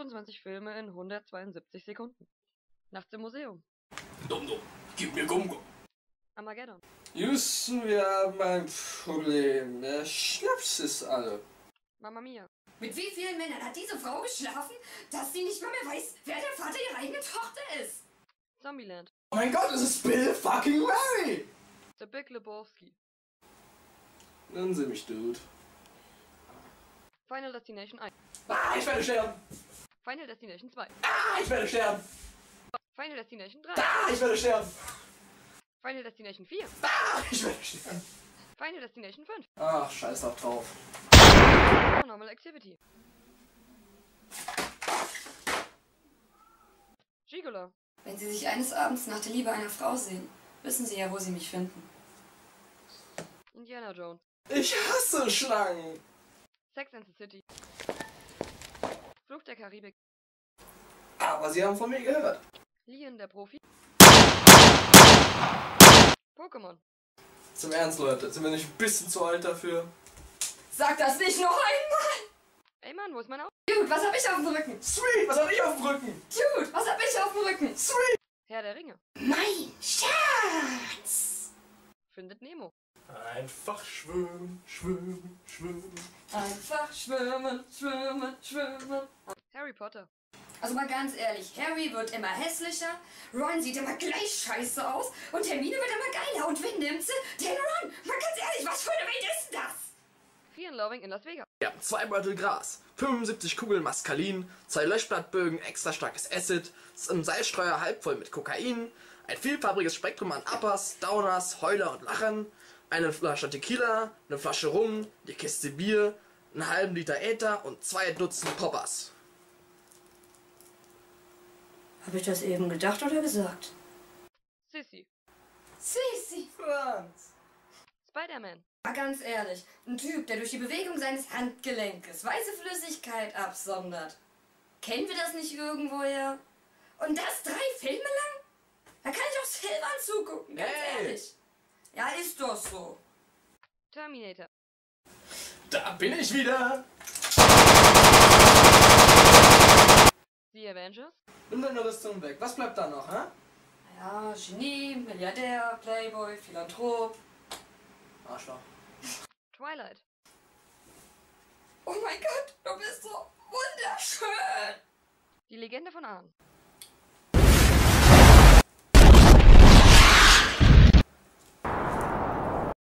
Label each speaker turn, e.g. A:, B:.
A: 25 Filme in 172 Sekunden. Nachts im Museum.
B: Dum-Dum, gib mir Gum-Gum.
A: Armageddon.
C: Houston, wir haben ein Problem. Der Schnaps ist alle.
A: Mamma Mia.
D: Mit wie vielen Männern hat diese Frau geschlafen, dass sie nicht mal mehr weiß, wer der Vater ihrer eigenen Tochter ist?
A: Zombieland.
C: Oh mein Gott, es ist Bill fucking Murray!
A: The Big Lebowski.
C: Nennen Sie mich Dude.
A: Final Destination 1.
C: Ah, ich werde sterben!
A: Final Destination 2.
C: Ah, ich werde sterben!
A: Final Destination 3.
C: Ah, ich werde sterben!
A: Final Destination 4.
C: Ah, ich werde sterben!
A: Final Destination 5.
C: Ach, scheiß doch drauf.
A: Paranormal Activity. Gigolo.
D: Wenn Sie sich eines Abends nach der Liebe einer Frau sehen, wissen Sie ja, wo Sie mich finden.
A: Indiana Jones.
C: Ich hasse Schlangen!
A: Sex and the City. Fluch der Karibik.
C: Aber Sie haben von mir gehört.
A: Lion der Profi. Pokémon.
C: Zum Ernst, Leute, sind wir nicht ein bisschen zu alt dafür?
D: Sag das nicht noch einmal!
A: Ey Mann, wo ist mein Auto?
D: Dude, was hab ich auf dem Rücken?
C: Sweet, was hab ich auf dem Rücken?
D: Dude, was hab ich auf dem Rücken?
C: Sweet!
A: Herr der Ringe.
D: Mein Schatz!
A: Findet Nemo.
C: Einfach schwimmen, schwimmen, schwimmen.
D: Einfach schwimmen, schwimmen, schwimmen.
A: Harry Potter.
D: Also mal ganz ehrlich, Harry wird immer hässlicher, Ron sieht immer gleich scheiße aus und Hermine wird immer geiler. Und wen nimmt sie? Den Ron! Mal ganz ehrlich, was für eine Welt ist denn das?
A: Fear and Loving in Las Vegas.
E: Wir haben 2 Beutel Gras, 75 Kugeln Maskalin, 2 Löschblattbögen, extra starkes Acid, ein Seilstreuer halb voll mit Kokain, ein vielfarbiges Spektrum an Uppers, Downers, Heuler und Lachern, eine Flasche Tequila, eine Flasche Rum, die Kiste Bier, einen halben Liter Äther und 2 Dutzend Poppers.
D: Hab ich das eben gedacht oder gesagt?
A: Sissy.
D: Sisi!
C: Franz!
A: Spider-Man.
D: Mal ganz ehrlich, ein Typ, der durch die Bewegung seines Handgelenkes weiße Flüssigkeit absondert. Kennen wir das nicht irgendwoher? Und das 3 Filme lang? Da kann ich auch Silvan zugucken, ganz ehrlich. Ja, ist doch so.
A: Terminator.
C: Da bin ich wieder!
A: The Avengers.
C: Nimm deine Rüstung weg. Was bleibt da noch, hä?
D: Ja, Genie, Milliardär, Playboy, Philanthrop.
C: Arschloch.
A: Twilight.
D: Oh mein Gott, du bist so wunderschön.
A: Die Legende von Aang.